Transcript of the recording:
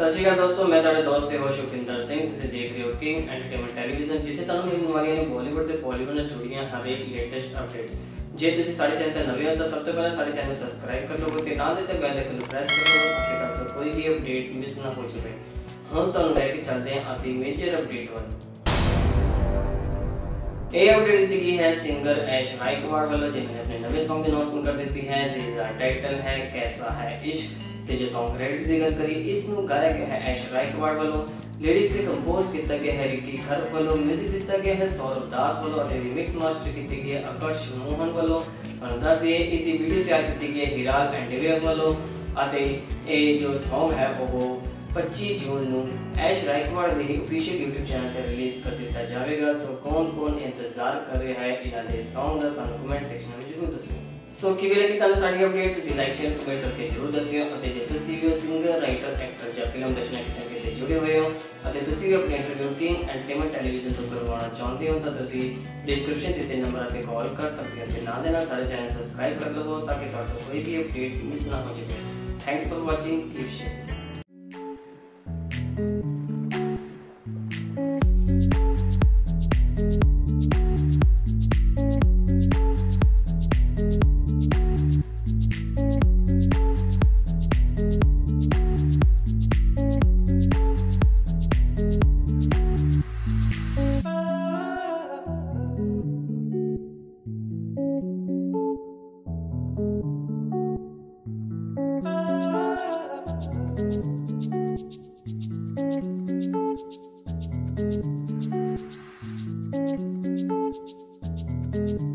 ਸਤਿ ਸ਼੍ਰੀ ਅਕਾਲ ਦੋਸਤੋ, ਮੈਂ ਤੁਹਾਡਾ ਦੋਸਤ ਤੇ ਹੋਸ਼ ਸ਼ੁਪਿੰਦਰ ਸਿੰਘ। ਤੁਸੀਂ ਦੇਖ ਰਹੇ ਹੋ ਕਿੰਗ ਐਂਟਰਟੇਨਮੈਂਟ ਟੈਲੀਵਿਜ਼ਨ, ਜਿੱਥੇ ਤੁਹਾਨੂੰ ਮਿਲਣ ਵਾਲੀਆਂ ਨੇ ਬਾਲੀਵੁੱਡ ਤੇ ਬਾਲੀਵੁੱਡ ਨਾਲ ਜੁੜੀਆਂ ਹਰੇਕ ਲੇਟੈਸਟ ਅਪਡੇਟ। ਜੇ ਤੁਸੀਂ ਸਾਡੇ ਚੈਨਲ ਤੇ ਨਵੇਂ ਹੋ ਤਾਂ ਸਭ ਤੋਂ ਪਹਿਲਾਂ ਸਾਡੇ ਚੈਨਲ ਨੂੰ ਸਬਸਕ੍ਰਾਈਬ ਕਰ ਲਵੋ ਤੇ ਨਾਲ ਦੇ ਬੈਲ ਆਈਕਨ ਨੂੰ ਪ੍ਰੈਸ ਕਰ ਲਵੋ ਤਾਂ ਕਿ ਤੁਹਾਡਾ ਕੋਈ ਵੀ ਅਪਡੇਟ ਮਿਸ ਨਾ ਹੋ ਜਾਵੇ। ਹੁਣ ਤੁਹਾਨੂੰ ਲੈ ਕੇ ਚੱਲਦੇ ਹਾਂ ਅਤੀ ਮੇਜਰ ਅਪਡੇਟ ਵੱਲ। ਇਹ ਅਪਡੇਟ ਦਿੱਤੀ ਗਈ ਹੈ ਸਿੰਗਰ ऐश गायकवाड़ ਵੱਲੋਂ, ਜਿਨ੍ਹਾਂ ਨੇ ਆਪਣੇ ਨਵੇਂ Song ਦੀ ਅਨਾਉਂਸਮੈਂਟ ਕਰ ਦਿੱਤੀ ਹੈ, ਜਿਸ ਦਾ ਟਾਈਟਲ ਹੈ कैसा है इश्क। ਤੇ ਜੇ Song ਕ੍ਰੈਡਿਟਸ ਦੀ ਗੱਲ ਕਰੀ, ਇਸ ਨੂੰ ਗਾਇਆ ਗਿਆ ਹੈ ऐश गायकवाड़ ਵੱਲੋਂ, ਲਿਰਿਕਸ ਤੇ ਕੰਪੋਜ਼ ਕੀਤਾ ਗਿਆ ਹੈ ਰਿੱਕੀ ਖਰ ਵੱਲੋਂ, 뮤직 ਦਿੱਤਾ ਗਿਆ ਹੈ ਸੌਰਵ ਦਾਸ ਵੱਲੋਂ ਅਤੇ ਰੀਮਿਕਸ ਮਾਸਟਰ ਕੀਤੀ ਗਈ ਹੈ ਆਕਰਸ਼ ਮੋਹਨ ਵੱਲੋਂ। ਤੁਹਾਨੂੰ ਦੱਸ ਦਈਏ ਇਸ ਦੀ ਵੀਡੀਓ ਤਿਆਰ ਕੀਤੀ ਗਈ ਹੈ ਹਿਰਾਲ ਐਂਡਵੇਅਰ ਵੱਲੋਂ ਅਤੇ ਇਹ ਜੋ Song ਹੈ ਉਹ 25 ਜੂਨ ਨੂੰ ऐश गायकवाड़ ਦੇ ऑफिशियल YouTube ਚੈਨਲ ਤੇ ਰਿਲੀਜ਼ ਕਰ ਦਿੱਤਾ ਜਾਵੇਗਾ। ਸੋ ਕੌਣ ਇੰਤਜ਼ਾਰ ਕਰ ਰਿਹਾ ਹੈ ਇਹਨਾਂ ਦੇ Song ਦਾ, ਸਾਨੂੰ ਕਮੈਂਟ ਸੈਕਸ਼ਨ ਵਿੱਚ ਜ਼ਰੂਰ ਦੱਸਿਓ। ਸੋ ਕਿਵੇਂ ਲੱਗੀ ਤੁਹਾਨੂੰ ਸਾਡੀ ਅਪਡੇਟ? ਤੁਸੀਂ ਲਾਈਕ ਸ਼ੇਅਰ ਕਮੈਂਟ ਕਰਕੇ ਜ਼ਰੂਰ ਦੱਸਿਓ। ਅਤੇ ਜੇ ਤੁਸੀਂ ਵੀ ਸਿੰਗਰ, ਰਾਈਟਰ, ਐਕਟਰ ਜਾਂ ਫਿਲਮ ਇੰਡਸਟਰੀ ਨਾਲ ਕਿਤੇ ਜੁੜੇ ਹੋਏ ਹੋ ਅਤੇ ਤੁਸੀਂ ਵੀ ਆਪਣੀ ਇੰਟਰਵਿਊ ਕਿੰਗ ਐਂਟਰਟੇਨਮੈਂਟ ਟੈਲੀਵਿਜ਼ਨ ਤੋਂ ਕਰਵਾਉਣਾ ਚਾਹੁੰਦੇ ਹੋ ਤਾਂ ਤੁਸੀਂ ਡਿਸਕ੍ਰਿਪਸ਼ਨ ਦਿੱਤੇ ਨੰਬਰਾਂ ਤੇ ਕਾਲ ਕਰ ਸਕਦੇ ਹੋ ਤੇ ਨਾਲ ਦੇ ਨਾਲ ਸਾਡੇ ਚੈਨਲ ਸਬਸਕ੍ਰਾਈਬ ਕਰ ਲਵੋ ਤਾਂ ਕਿ ਤੁਹਾਡਾ ਕੋਈ ਵੀ ਅਪਡੇਟ ਮਿਸ ਨਾ ਹੋ ਜਾਵੇ। Thanks for watching, keep sharing. Thank you.